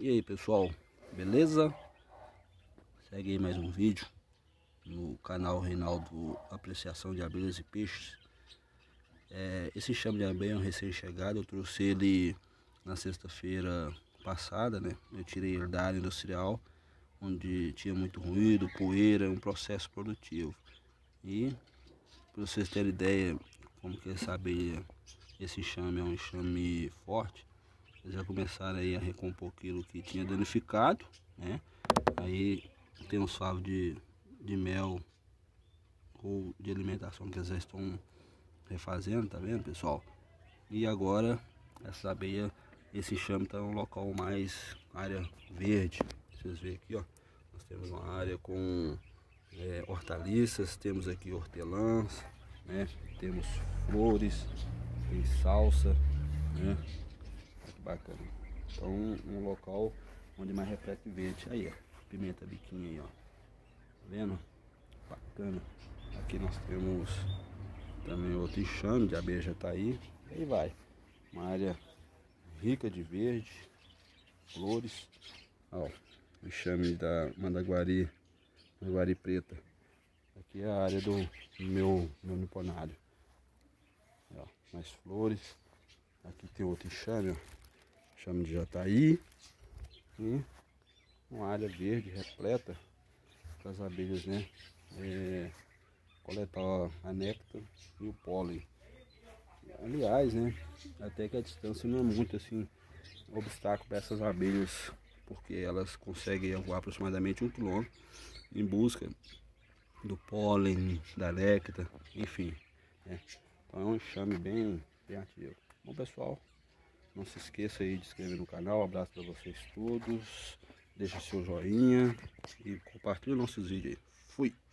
E aí pessoal, beleza? Segue aí mais um vídeo no canal Reinaldo Apreciação de Abelhas e Peixes. Esse enxame de abelha é um recém-chegado, eu trouxe ele na sexta-feira passada, né? Eu tirei ele da área industrial, onde tinha muito ruído, poeira, um processo produtivo. E para vocês terem ideia como que essa abelha, esse enxame é um enxame forte, eles já começaram aí a recompor aquilo que tinha danificado, né? Aí tem uns favos de mel ou de alimentação que eles já estão refazendo, tá vendo, pessoal? E agora essa abelha, esse enxame está um local mais área verde. Vocês veem aqui, ó, nós temos uma área com hortaliças, temos aqui hortelãs, né? Temos flores, tem salsa, né? Olha que bacana. Então um local onde mais reflete verde. Aí, ó, pimenta biquinho aí, ó. Tá vendo? Bacana. Aqui nós temos também outro enxame de abelha jataí. Aí vai. Uma área rica de verde, flores. Ó, o enxame da mandaguari preta. Aqui é a área do meu niponário. Ó, mais flores. Aqui tem outro enxame, ó. Enxame de jataí. E uma área verde repleta para as abelhas, né? Coletar a néctar e o pólen. Aliás, né? Até que a distância não é muito assim obstáculo para essas abelhas, porque elas conseguem voar aproximadamente 1 km em busca do pólen, da néctar, enfim, né? Então é um enxame bem ativo. Bom pessoal, não se esqueça aí de se inscrever no canal. Abraço para vocês todos. Deixa seu joinha e compartilhe nossos vídeos aí. Fui!